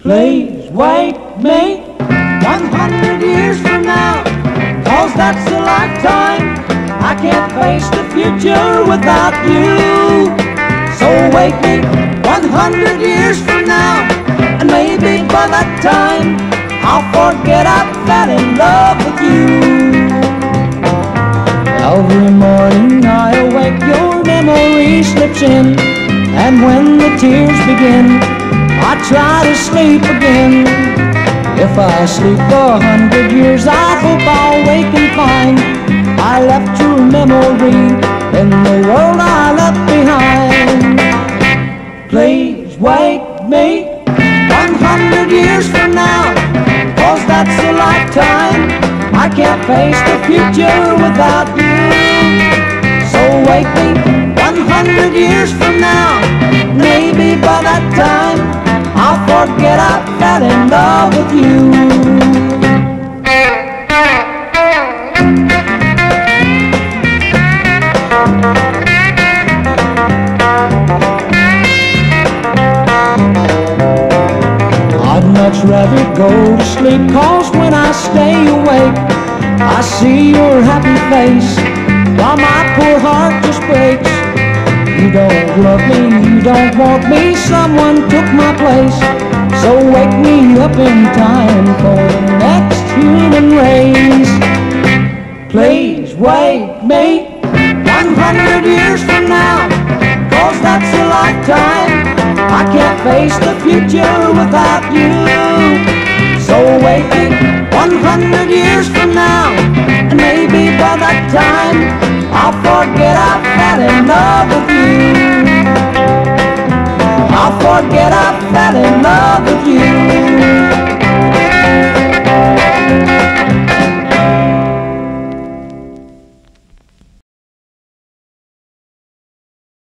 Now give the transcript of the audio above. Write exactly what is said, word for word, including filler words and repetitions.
Please wake me one hundred years from now, 'cause that's a lifetime. I can't face the future without you. So wake me one hundred years from now, and maybe by that time I'll forget I fell in love with you. Every morning I awake, your memory slips in, and when the tears begin, I try to sleep again. If I sleep a hundred years, I hope I'll wake and find I left your memory in the world I left behind. Please wake me one hundred years from now, 'cause that's a lifetime. I can't face the future without you. So wake me one hundred years from now, maybe by that time I'll forget I fell in love with you. I'd much rather go to sleep, 'cause when I stay awake I see your happy face, while my poor heart just breaks. You don't love me, you don't want me, someone took my place. So wake me up in time for the next human race. Please wake me one hundred years from now, 'cause that's a lifetime. I can't face the future without you. So wake me one hundred years from now, and maybe by that time I'll forget I fell in love with you. I'll forget I fell in love with you.